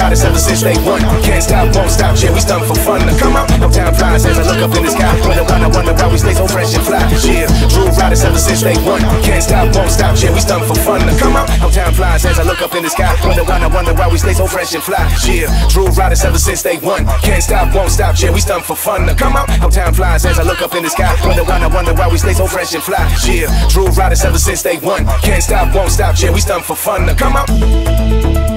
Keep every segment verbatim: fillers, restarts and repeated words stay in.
riders ever since day one. Can't stop, won't stop, yeah, we stunned for fun. Now come on, uptown flies as I look up in the sky. Wonder why, I wonder why we stay so fresh and fly. Yeah, true riders ever since day one. Can't stop, won't stop, yeah, we stunned for fun. Now come on, uptown flies as I look up in the sky. Wonder why, I wonder why we stay so fresh and fly. Yeah, true riders ever since day one. Can't stop, won't stop, yeah, we stunned for fun. Now come on, uptown flies as I look up in the sky. Wonder why, I wonder why we stay so fresh and fly. Yeah, true riders ever since day one. Can't stop, won't stop, yeah, we stunned for fun. Now come on.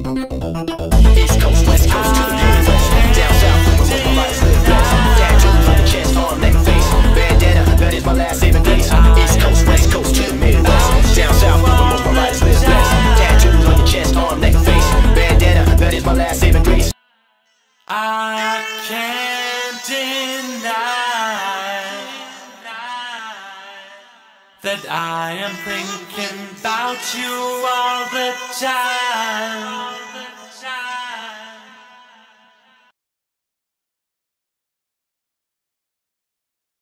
East Coast, West Coast, to the Midwest. Down south, where most my riders live best. Tattoos on the chest, arm, neck, face. Bandana, that is my last saving grace. East Coast, West Coast, to the Midwest. Down south, where most my riders live best. Tattoos on the chest, arm, neck, face. Bandana, that is my last saving grace. I can't deny that I am thinking about you all the time.